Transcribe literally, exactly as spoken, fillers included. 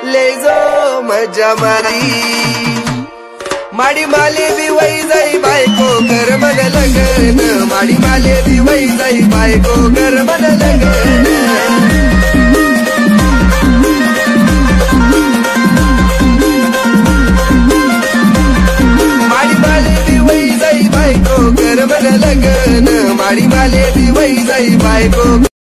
ले जो मजा मारी माडी माले बी वही जाई बायको कर मन लगन माडी माले बी वही जाई बायको कर मन लगन माडी माले बी वही जाई बायको कर मन लगन माडी माले बी वही जाई बायको